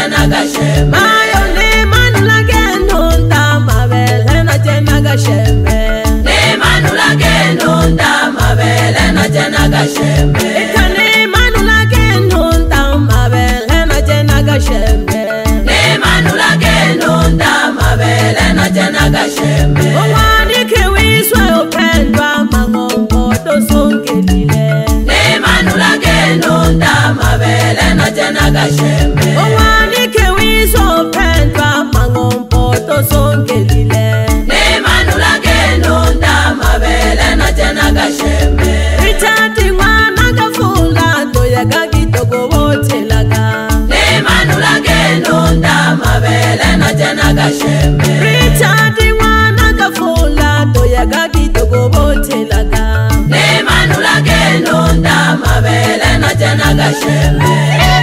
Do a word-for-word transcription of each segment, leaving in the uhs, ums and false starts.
jena gasheme. Mayo ne manula genonda mabele na jena gasheme. Ne manula genonda mabele na jena gasheme. Ikane manula genonda mabele na jena gasheme. Ne manula genonda mabele na jena gasheme. Owani kewiswe upendwa mangombo dosongelile. Ne manula genonda mabele na jena gasheme. Owani kewiswe upendwa mangombo dosongelile. Ne manula genonda mabele na jena gasheme. Richard mwana kafula doya kagitogo wotelaga. Ne manula genonda mabele na jena gasheme. Richard mwana kafula doya kagitogo wotelaga. Ne manula genonda mabele na jena gasheme.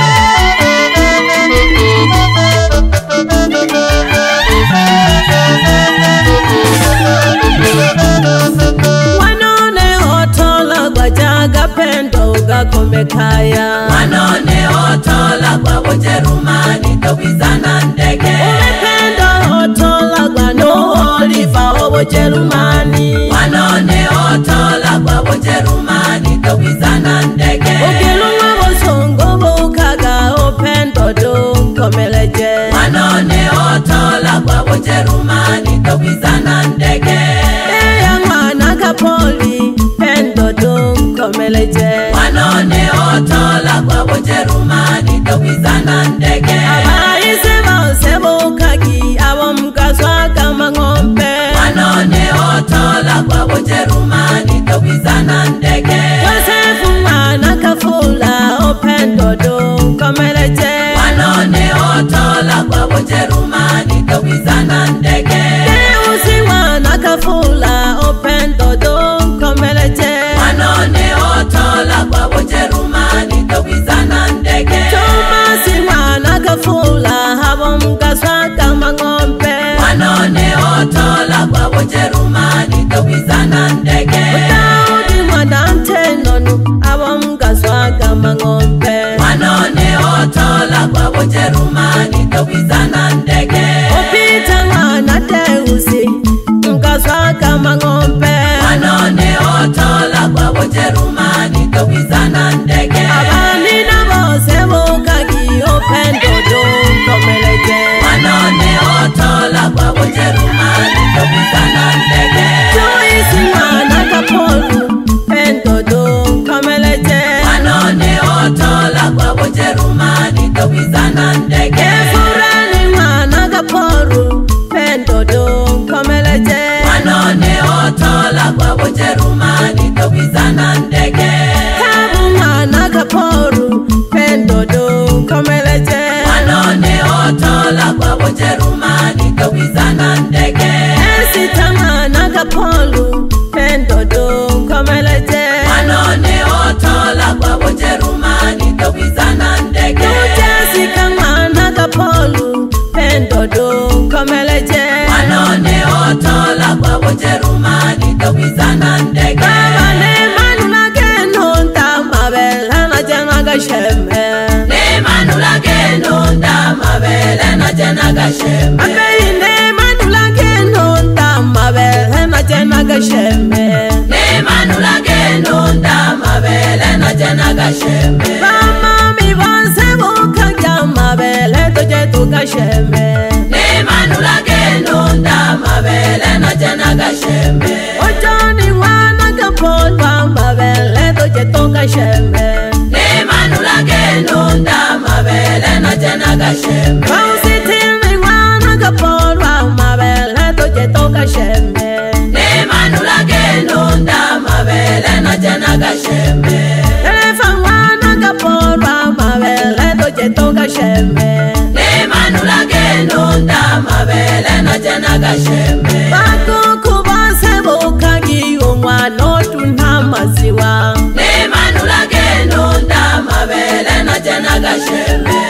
Wanone otola gwajaga pendo gakomekaya. Wanone otola kwa Ujerumani tokizana ndege. Pendo otola gwa no oliva Ujerumani. Wanone otola kwa Ujerumani tokizana ndege. Ukilunga bosongo bukaga opendo dunkomeleje. Wanone otola kwa Ujerumani tokizana ndege. Eya mwana kapoli pendo dunkomeleje. Wanone otola kwa Ujerumani tokizana ndege. Abaise bose bukagi abo mukaswa kama ngombe. Wanone otola kwa Ujerumani tokizana ndege. Yosefu mwana kafula opendo dunkomeleje. Wanone otola kwa Ujerumani tokizana ndege. Deusi mwana kafula opendo dunkomeleje. Wanone otola kwa Ujerumani tokizana ndege. Tomasi mwana kafula habo mukaswa kama ngombe. Wanone otola kwa Ujerumani tokizana ndege. Daudi mwana ntenonu abo mukaswa kama ngombe. Wanone otola kwa Ujerumani tokizana ndege. Opita mwana Deusi mukaswa kama ngombe. Wanone otola kwa Ujerumani tokizana ndege. Abani na bose bukagi opendo dunkomeleje. Wanone otola kwa Ujerumani tokizana ndege. Joyce mwana kapolu pendo dunkomeleje. Wanone otola kwa Ujerumani tokizana ndege. Efurani mwana kaporu pendo dunkomeleje. Wanone otola kwa Ujerumani tokizana ndege. Kabu mwana kaporu pendo dunkomeleje. Wanone otola kwa Ujerumani tokizana ndege. Esita mwana kapolu pendo dunkomeleje. Wanone otola kwa Ujerumani tokizana ndege. Jessica mwana kapolu pendo dunkomeleje. Wanone otola kwa Ujerumani tokizana ndege. Baba ne manula genonda mabele na jena gasheme. Ne manula genonda mabele na jena gasheme. Abe ne manula genonda mabele na jena gasheme. Ne manula genonda mabele na jena gasheme. Mama mi bonse bukagya mabele toje tukasheme. Ne manula genonda mabele na jena gasheme. Ojoni mwana kapolwa mabele toje tukasheme. Ne manula genonda mabele na jena gasheme. Pausitini mwana kapolwa mabele toje tukasheme. Ne manula genonda mabele na jena gasheme. Elefa mwana kapolwa mabele toje tukasheme. Ne manula genonda mabele na jena gasheme. Bakuku bose bukagi umwana otuna maziwa. Ne manula genonda mabele na jena gasheme.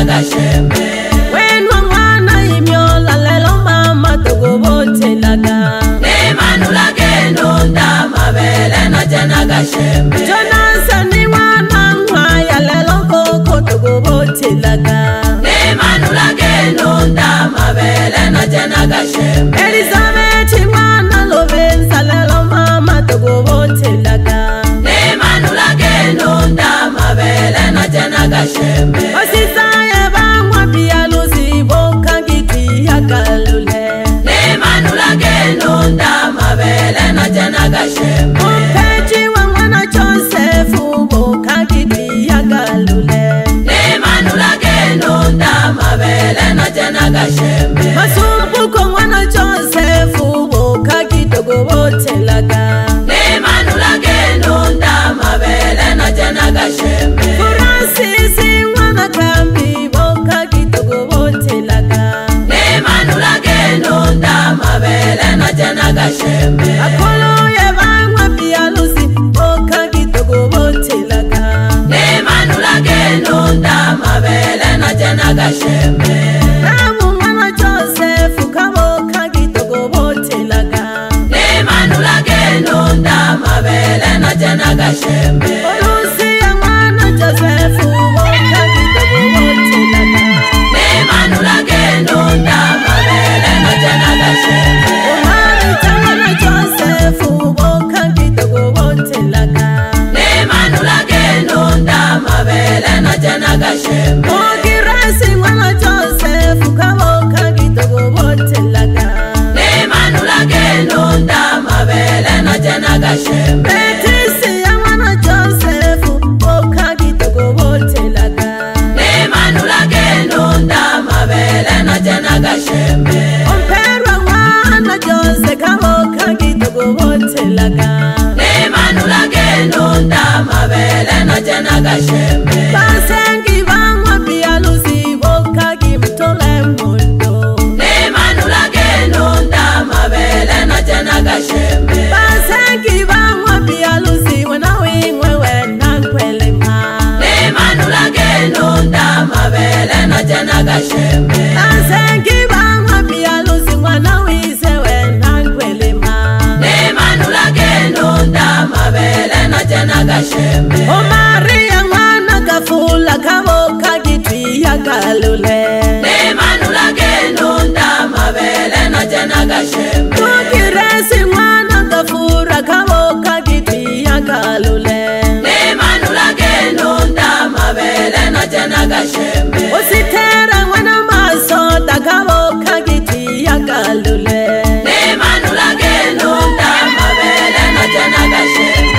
jana gashembe Wenwa mwana imyola lelo mama togobote laga ne manula geno nda mabele na jana gashembe Jonasa ni mwana mwaya lelo koko togobote laga ne manula geno nda mabele na jana gashembe Elizabeth mwana lobenza lelo mama togobote laga ne manula geno nda mabele na jana gashembe Osisaye bangwa pia lusi boka giti ya kalule ne manula geno nda mabele na jana gashembe Mpechi wa mwana Josefu boka giti ya kalule ne manula geno nda mabele na jana gashembe Masumbu kwa mwana Josefu boka kidogo bote laga ne manula geno nda mabele na jana gashembe Furasisi mwana kambi boka kidogo bote laga ne manula geno nda mabele na jana gashembe Akolo ye bangwa pia lusi boka kidogo bote laga ne manula geno nda mabele na jana gashembe Ramu mwana Josefu kaboka kidogo bote laga ne manula geno nda mabele na jana gashembe Olusi ya mwana Josefu boka kidogo bote laga ne manula geno nda mabele na jana gashembe Umari tangana Josefu boka kidogo bote laga ne manula geno nda mabele na jana gashembe Ogirasi mwana Josefu kaboka kidogo bote laga ne manula geno nda mabele na jana gashembe Betisi ya mwana Josefu boka kidogo bote laga ne manula geno nda mabele na jana gashembe Omperwa mwana Jose kaboka kidogo bote laga ne manula geno nda mabele na jana gashembe Basengi bangwa pia lusi boka kimtole mundo ne manula geno nda mabele na jana gashembe Basengi bangwa pia lusi wana wingwe wena nkwele ma ne manula geno nda mabele na jana gashembe Basengi bangwa pia lusi wana wise wena nkwele ma ne manula geno nda mabele na jana gashembe O Maria mwana kafula kaboka kitwi ya kalule ne manula geno nda mabele na jana gashembe Tukiresi mwana kafura kaboka kitwi ya kalule ne manula geno nda mabele na jana gashembe Usitera mwana masota kaboka kitwi ya kalule ne manula geno nda mabele na jana gashembe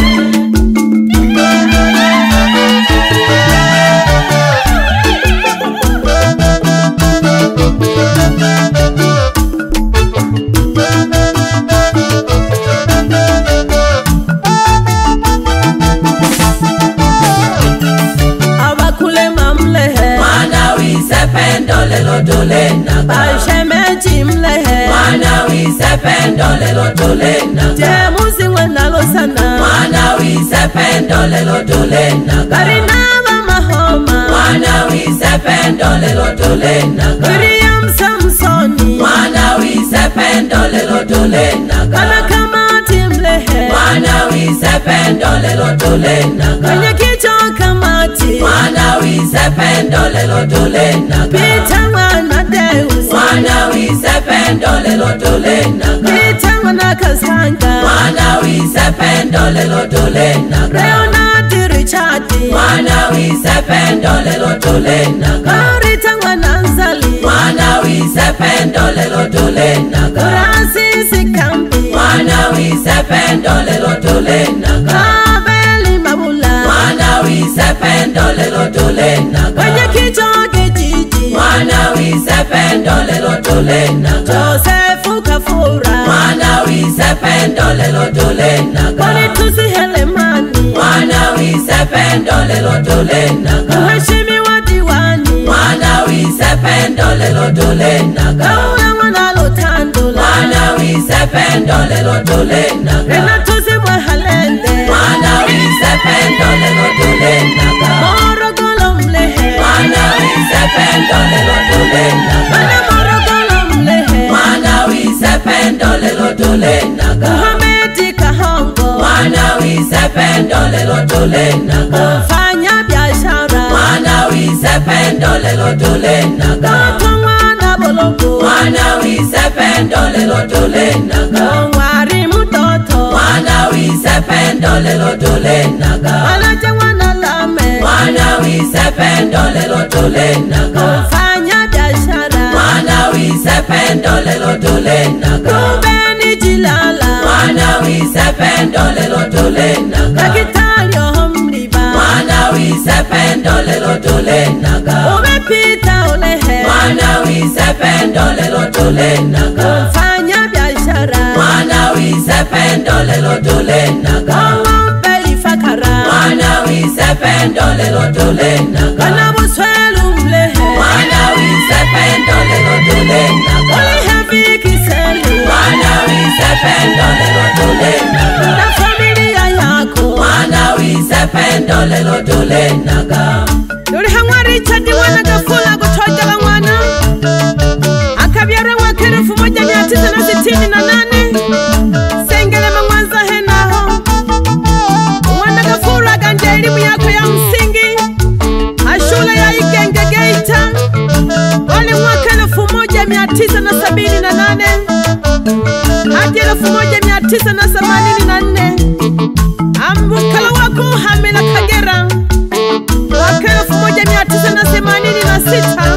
Abakule mamlehe mwana wisependo lelo tolena Bashemeji mlehe mwana wisependo lelo tolena Jemusi mwenalo sana mwana wisependo lelo tolena Barinaba mahoma mwana wisependo lelo tolena Miriam Samsoni mwana wisependo lelo tolena Kana kamati mlehe mwana wisependo lelo tolena Kwenye kicho kamati mwana wisependo lelo tolena Pita mwana Deus mwana wisependo lelo tolena Pita mwana Kasanga mwana wisependo lelo tolena Leonard Richard mwana wisependo lelo tolena Karita mwana Nzali mwana wisependo lelo tolena Kurasisi Kambi mwana wisependo lelo tolena Abeli Mabula mwana wisependo lelo tolena Kwenye kicho kijiji mwana wisependo lelo tolena Josefu Kafura mwana wisependo lelo tolena Kwani tusi Helemani mwana wisependo lelo tolena Mheshimiwa diwani mwana wisependo lelo tolena Kaula mwana Lutandula mwana wisependo lelo tolena Rena tusi Mwahalende mwana wisependo lelo tolena Morogolo mlehe mwana wisependo mwana wisependo lelo tulenaga fanya biashara mwana wisependo lelo tulenaga mwana bologo mwana wisependo lelo tulenaga mwari mtoto mwana wisependo lelo tulenaga alaje mwana lame mwana wisependo lelo tulenaga fanya biashara mwana wisependo lelo tulenaga kubeni jilala mwana wisependo lelo tulenaga dakitari omriba mwana wisependo lelo tulenaga umepita ulehe mwana wisependo lelo tulenaga fanya biashara mwana wisependo lelo tulenaga ngombe ifakara mwana wisependo lelo tulenaga kana buswelu mlehe mwana wisependo lelo tulenaga ulehe vikiseli mwana wisependo lelo tulenaga na familia yako mwana wisependo lelo tulenaga ulehe mwa Richard mwana gafula kutojala mwana akabyara mwaka elfu moja mia tisa na sitini na nane sengele mwanza henaho mwana gafula ganje elimu yako ya msingi ashule ya Igenge Geita wale mwaka elfu moja mia tisa na sabini na nane hadi elfu moja mia tisa na themanini na nne ambukala wako hamela Kagera mwaka elfu moja mia tisa na themanini na sita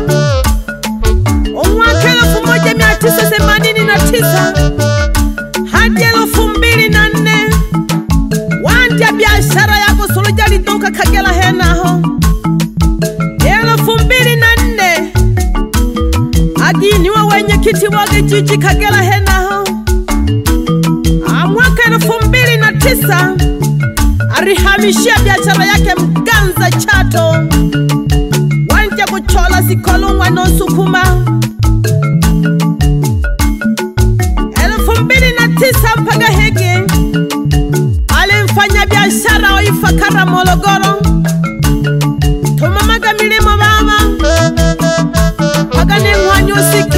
mwaka elfu moja mia tisa themanini na tisa hadi elfu mbili na nne wanja biashara yako suluja lidoka Kagera henaho elfu mbili na nne hadi niwe wenye kiti wage jiji Kagera henaho mwaka elfu mbili na tisa arihamishia biashara yake Mganza Chato wanja kuchola sikolongwa no sukuma elfu mbili na tisa mpaka hege alimfanya biashara wa Ifakara Morogoro tumamaga milimo baba paka ni mwanyo siki